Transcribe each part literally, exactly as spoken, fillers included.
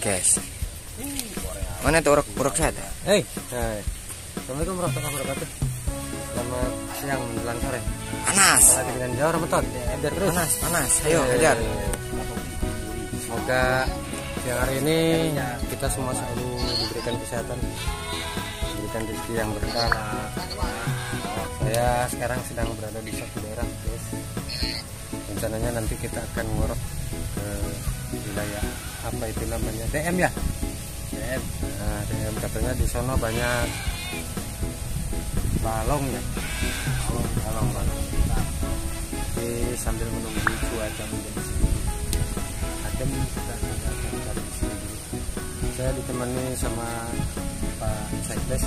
guys. Mana tuh uruk uruk saya? Hei, hai. Assalamualaikum warahmatullahi wabarakatuh. Selamat siang menjelang sore. Panas. Lagi dengan Jawar Ramadan. Ya, biar terus. Panas, panas. Ayo, kejar. Semoga siang hari ini kita semua selalu diberikan kesehatan, diberikan rezeki yang berkah. Saya sekarang sedang berada di satu daerah, guys. Rencananya nanti kita akan ngorok ke wilayah apa itu namanya D M ya. D M. Nah, D M katanya di sana banyak balong ya. Balong, balong, balong. Jadi sambil menunggu cuaca menjadi sedikit adem, kita akan cari di sini dulu. Saya ditemani sama Pak Sekdes.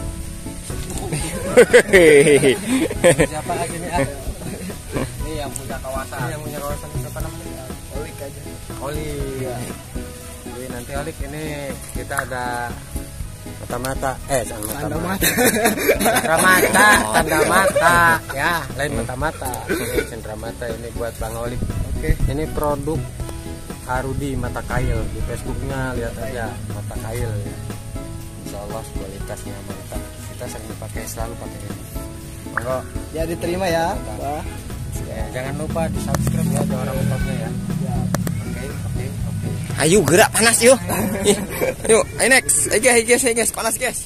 Siapa lagi nih? Ah? Ini yang punya kawasan. Ini yang punya kawasan siapa namanya? Olik aja. Olik. Ya. Jadi nanti Olik ini kita ada mata-mata, eh jangan mata-mata. Cendera mata, tanda mata, ya, lain mata-mata. Ini cendera mata ini buat Bang Olik. Oke. Ini produk Harudi Mata Kail, di Facebooknya lihat aja Mata Kail ya. Insya Allah kualitasnya mantap. Kita sering dipakai, selalu pakai ini. Monggo Ya diterima ya. Wah. ya, jangan lupa di subscribe ya Jawar Ramadannya ya. Oke oke oke. Ayo gerak, panas yuk. Yuk, ayo next. Ayo guys, ayo guys, ayo guys, panas guys.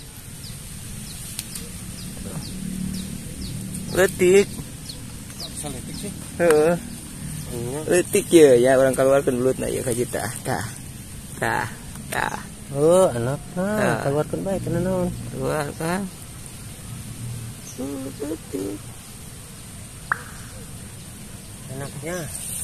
Letik. Bisa letik sih. Heeh. Letik ya, ya orang keluarkan belut na ya ka kita. Tah. Tah. Tah. Oh, enak Nah. nah. Keluarkan baik kan non. Keluarkan. Letik. Enaknya.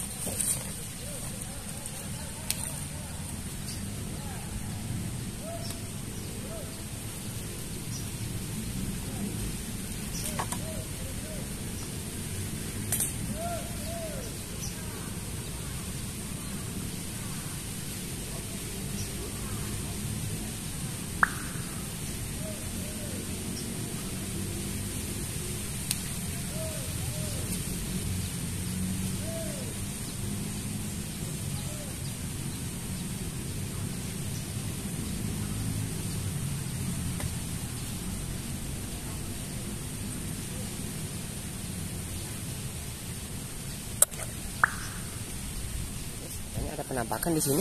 Ada penampakan di sini.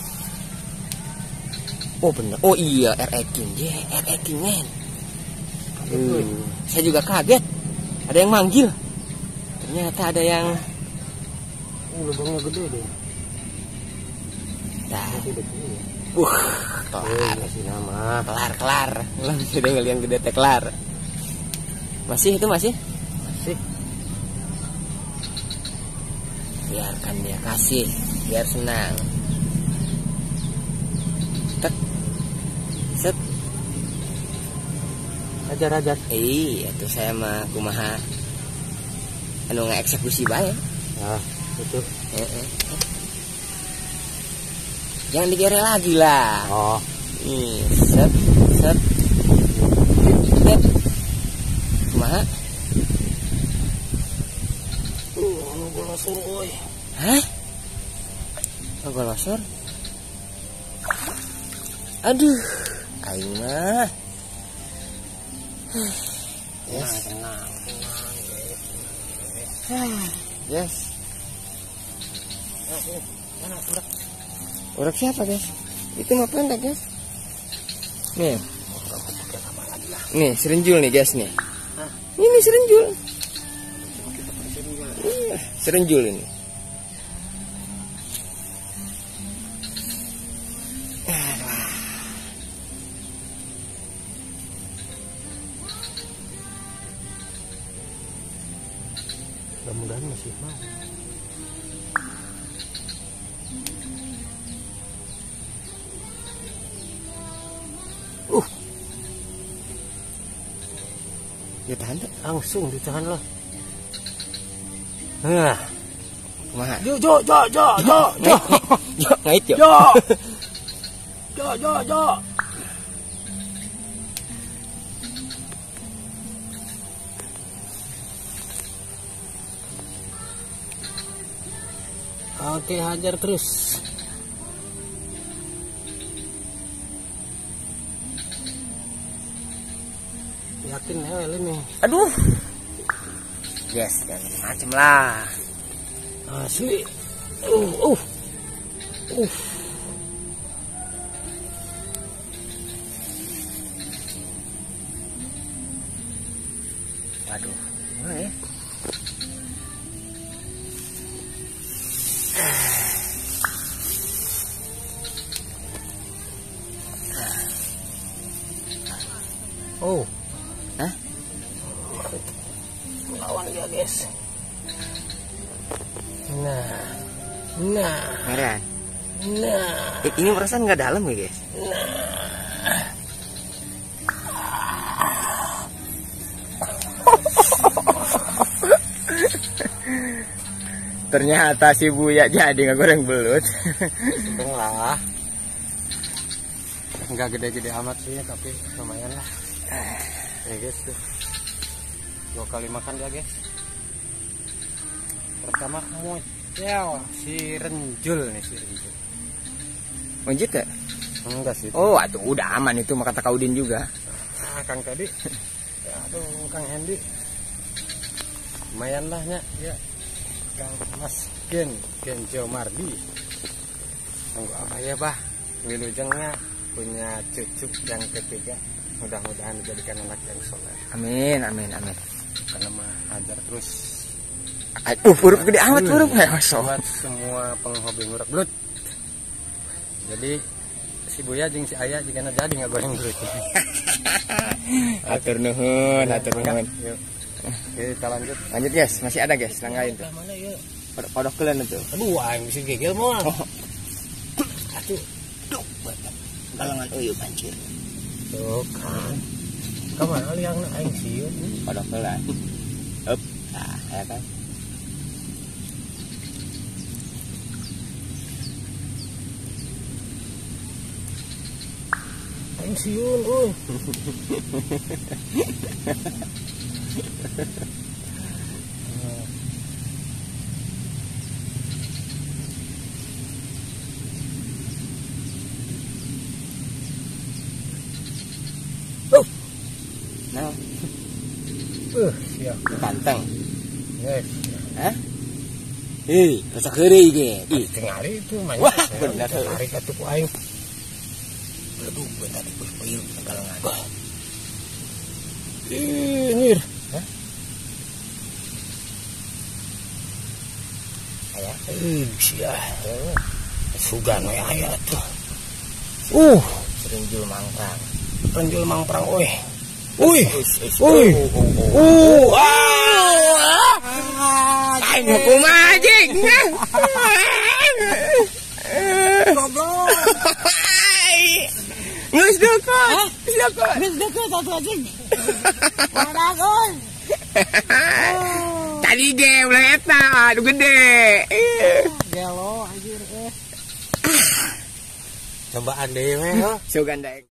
Oh bener. Oh iya, R Eking. Ya, yeah, R Eking men. Uh, saya juga kaget. Ada yang manggil. Ternyata ada yang Oh, lubangnya gede deh. Dah. Masih gede ya. Uh, kelar. Masih nama. Kelar, kelar. Langsung udah ngeliat gede teh kelar. Masih itu masih? Masih. Biarkan dia kasih, biar senang. Tek. Set. Ajar-ajar. Iya, itu saya mah kumaha anu ngeksekusi bae. Nah, itu. Heeh. Jangan digere lagi lah. Oh. Nih, set, set. Set. Kumaha? Uh, anu golosor euy. Hah? Oh, golosor? Aduh, aing mah. Yes. Tenang, tenang, Ah, yes. Mana udah? Urak siapa, guys? Itu mah pendek, guys. Nih. Nih, serenjul nih, guys nih. Ini serenjul. Iya, serenjul ini. Mudah-mudahan masih mau. Uh. Ditahan tak? Langsung ditahan lah. Nah, Kumaha? jo jo jo jo jo jo Jo, ngait jo. jo jo jo jo. Oke, hajar terus. Yakin ya ini. Aduh. Guys, jangan macem lah. Asli. Uh, uh. Uh. Waduh. Gimana ya? Oh. Hah? Melawan dia, guys. Nah. Nah. Heran. Nah. Eh, ini perasaan nggak dalam ya, guys? Ternyata si Buya jadi nggak goreng belut. Tengah. Nggak gede-gede amat sih, tapi lumayan lah. Ya guys tuh. Dua kali makan dia, guys. Pertama mocel si renjul nih, si renjul. Lanjut ya? Enggak sih. Oh, aduh udah aman itu mah kata Kaudin juga. Ah, Kang tadi. Ya, aduh, Kang Hendy. Lumayan lah nya, ya. Kang Mas Gen, Gen Jomardi. Tunggu apa ya, Bah? Wilujengnya punya cucu yang ketiga. Mudah-mudahan dijadikan anak yang soleh. Amin, amin, amin. Karena mah ajar terus. Aduh, huruf gede amat huruf ya, masuk. Buat semua penghobi ngurak belut. Jadi si Buya jeung si Ayah jika jadi nggak goreng belut. Atur nuhun, atur nuhun. Yuk. Kita lanjut. Lanjut guys, masih ada guys, langgain tuh. Mana ya? Kodok kodok kalian itu. Aduh, aing bisa gegel mah. Aduh, duk, galangan uyuh banjir. Tuh kan. Kamana liang aing sieun. Kodok kalian. Up, nah, ya kan. Aing sieun, euy. Nah, Uh, siap. ganteng. Yes. Hah? Hei, rasa kering ge. Ih, Tengah hari itu main. Wah, bener. Hari satu ku aing. aduh, bentar di puyuh galangan. Ih, nyir. Hah? Ayah, Ih, siah. Sugan we aya tuh. Uh, serinjul mangkrang. penjul mangprang euy. Uy. Uy. Uh, ah. Aing mau kumaha jeung. Goblok. Geus deket. Geus deket. Geus deket atuh anjing. Maragon. Tadi ge ulah eta, anu gede. Gelo anjir eh. Cobaan dewe, Sugan daek.